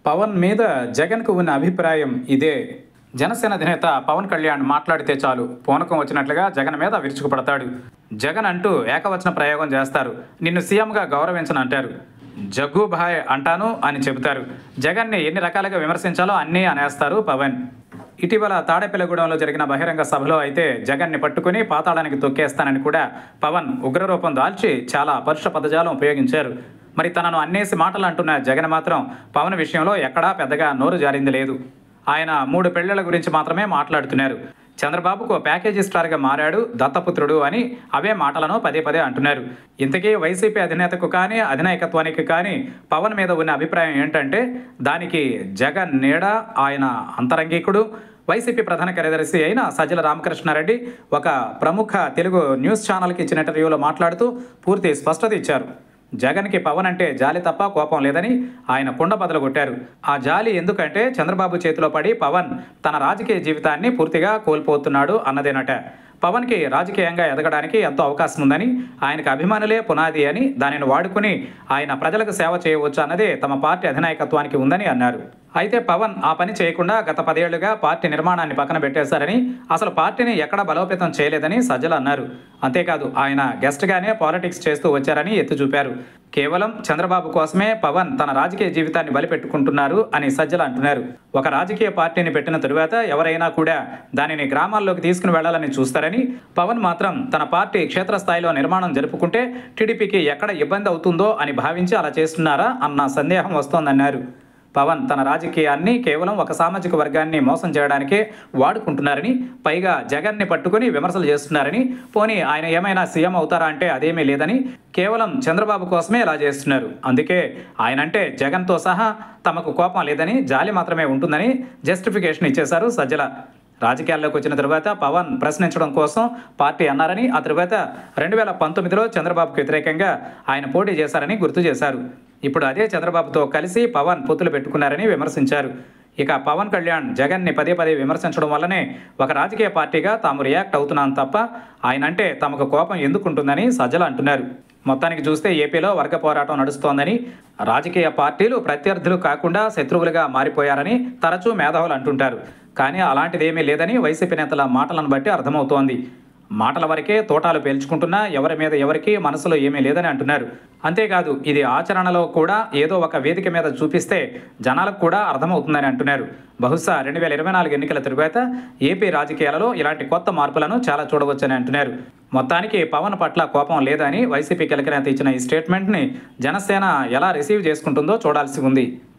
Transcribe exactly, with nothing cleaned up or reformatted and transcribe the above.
పవన్ మీద జగన్కు ఉన్న అభిప్రాయం ఇదే. జనసేన అధినేత పవన్ కళ్యాణ్ మాట్లాడితే చాలు పూనకం వచ్చినట్లుగా జగన్ మీద విరుచుకుపడతాడు. జగన్ అంటూ ఏకవచన ప్రయోగం చేస్తారు. నిన్ను సీఎంగా గౌరవించను అంటారు. జగ్గుభాయ్ అంటాను అని చెబుతారు. జగన్ని ఎన్ని రకాలుగా విమర్శించాలో అన్నీ అనేస్తారు పవన్. ఇటీవల తాడేపల్లిగూడెంలో జరిగిన బహిరంగ సభలో అయితే జగన్ని పట్టుకుని పాతాళానికి తొక్కేస్తానని కూడా పవన్ ఉగ్రరూపం దాల్చి చాలా పరుష పదజాలం ఉపయోగించారు. మరి తనను అన్నేసి మాటలు అంటున్న జగన్ మాత్రం పవన్ విషయంలో ఎక్కడా పెద్దగా నోరు జారింది లేదు. ఆయన మూడు పెళ్లిళ్ల గురించి మాత్రమే మాట్లాడుతున్నారు. చంద్రబాబుకు ప్యాకేజీ స్టార్గా మారాడు, దత్తపుత్రుడు అని అవే మాటలను పదే పదే అంటున్నారు. ఇంతకీ వైసీపీ అధినేతకు కానీ అధినాయకత్వానికి కానీ పవన్ మీద ఉన్న అభిప్రాయం ఏంటంటే దానికి జగన్ నీడ, ఆయన అంతరంగికుడు, వైసీపీ ప్రధాన కార్యదర్శి అయిన సజ్జల రామకృష్ణారెడ్డి ఒక ప్రముఖ తెలుగు న్యూస్ ఛానల్కి ఇచ్చిన ఇంటర్వ్యూలో మాట్లాడుతూ పూర్తి స్పష్టత ఇచ్చారు. జగన్కి పవన్ అంటే జాలి తప్ప కోపం లేదని ఆయన కుండ బదలు కొట్టారు. ఆ జాలి ఎందుకంటే చంద్రబాబు చేతిలో పడి పవన్ తన రాజకీయ జీవితాన్ని పూర్తిగా కోల్పోతున్నాడు అన్నదేనట. పవన్కి రాజకీయంగా ఎదగడానికి ఎంతో అవకాశం ఉందని, ఆయనకు అభిమానులే పునాది అని, దానిని వాడుకుని ఆయన ప్రజలకు సేవ చేయవచ్చు అన్నదే తమ పార్టీ అధినాయకత్వానికి ఉందని అన్నారు. అయితే పవన్ ఆ పని చేయకుండా గత పదేళ్లుగా పార్టీ నిర్మాణాన్ని పక్కన పెట్టేశారని, అసలు పార్టీని ఎక్కడ బలోపేతం చేయలేదని సజ్జల అన్నారు. అంతేకాదు ఆయన గెస్ట్గానే పాలిటిక్స్ చేస్తూ వచ్చారని ఎత్తి చూపారు. కేవలం చంద్రబాబు కోసమే పవన్ తన రాజకీయ జీవితాన్ని బలిపెట్టుకుంటున్నారు అని సజ్జల అంటున్నారు. ఒక రాజకీయ పార్టీని పెట్టిన తరువాత ఎవరైనా కూడా దానిని గ్రామాల్లోకి తీసుకుని వెళ్లాలని చూస్తారని, పవన్ మాత్రం తన పార్టీ క్షేత్రస్థాయిలో నిర్మాణం జరుపుకుంటే టీడీపీకి ఎక్కడ ఇబ్బంది అవుతుందో అని భావించి అలా చేస్తున్నారా అన్న సందేహం వస్తోందన్నారు. పవన్ తన రాజకీయాన్ని కేవలం ఒక సామాజిక వర్గాన్ని మోసం చేయడానికే వాడుకుంటున్నారని, పైగా జగన్ని పట్టుకుని విమర్శలు చేస్తున్నారని, పోనీ ఆయన ఏమైనా సీఎం అవుతారా అంటే అదేమీ లేదని, కేవలం చంద్రబాబు కోసమే ఇలా చేస్తున్నారు. అందుకే ఆయనంటే జగన్తో సహా తమకు కోపం లేదని, జాలి మాత్రమే ఉంటుందని జస్టిఫికేషన్ ఇచ్చేశారు సజ్జల. రాజకీయాల్లోకి వచ్చిన తరువాత పవన్ ప్రశ్నించడం కోసం పార్టీ అన్నారని, ఆ తరువాత రెండు వేల పంతొమ్మిదిలో చంద్రబాబుకు వ్యతిరేకంగా ఆయన పోటీ చేశారని గుర్తు చేశారు. ఇప్పుడు అదే చంద్రబాబుతో కలిసి పవన్ పొత్తులు పెట్టుకున్నారని విమర్శించారు. ఇక పవన్ కళ్యాణ్ జగన్ని పదే పదే విమర్శించడం వల్లనే ఒక రాజకీయ పార్టీగా తాము రియాక్ట్ అవుతున్నాం తప్ప ఆయనంటే తమకు కోపం ఎందుకుంటుందని సజ్జల అంటున్నారు. మొత్తానికి చూస్తే ఏపీలో వర్గ పోరాటం నడుస్తోందని, రాజకీయ పార్టీలు ప్రత్యర్థులు కాకుండా శత్రువులుగా మారిపోయారని తరచూ మేధావులు అంటుంటారు. కానీ అలాంటిదేమీ లేదని వైసీపీ నేతల మాటలను బట్టి అర్థమవుతోంది. మాటల వరకే తోటాలు పేల్చుకుంటున్నా ఎవరి మీద ఎవరికి మనసులో ఏమీ లేదని అంటున్నారు. అంతేకాదు ఇది ఆచరణలో కూడా ఏదో ఒక వేదిక మీద చూపిస్తే జనాలకు కూడా అర్థమవుతుందని అంటున్నారు. బహుశా రెండు వేల ఇరవై నాలుగు ఎన్నికల తరువాత ఏపీ రాజకీయాలలో ఇలాంటి కొత్త మార్పులను చాలా చూడవచ్చని అంటున్నారు. మొత్తానికి పవన్ పట్ల కోపం లేదని వైసీపీ కీలక నేత ఇచ్చిన ఈ స్టేట్మెంట్ని జనసేన ఎలా రిసీవ్ చేసుకుంటుందో చూడాల్సి ఉంది.